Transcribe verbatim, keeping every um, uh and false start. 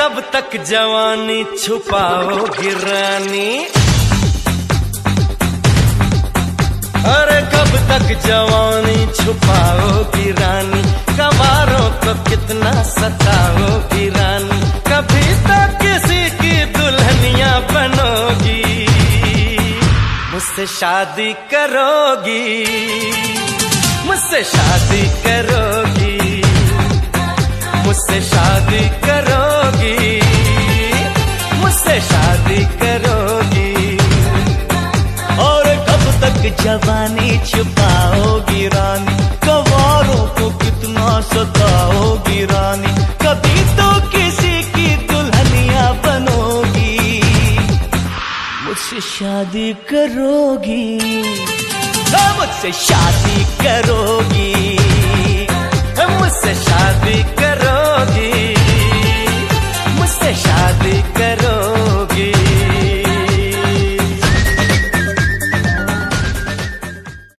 कब तक जवानी छुपाओगी रानी, अरे कब तक जवानी छुपाओगी रानी, कवारों को कितना सताओगी रानी, कभी तो किसी की दुल्हनिया बनोगी, मुझसे शादी करोगी, मुझसे शादी करोगी, मुझसे शादी करोगी, मुझसे शादी करोगी। और कब तक जवानी छुपाओगी रानी, कवारों को कितना सताओगी रानी, कभी तो किसी की दुल्हनिया बनोगी, मुझसे शादी करोगी, मुझसे शादी करोगी, मुझसे शादी कर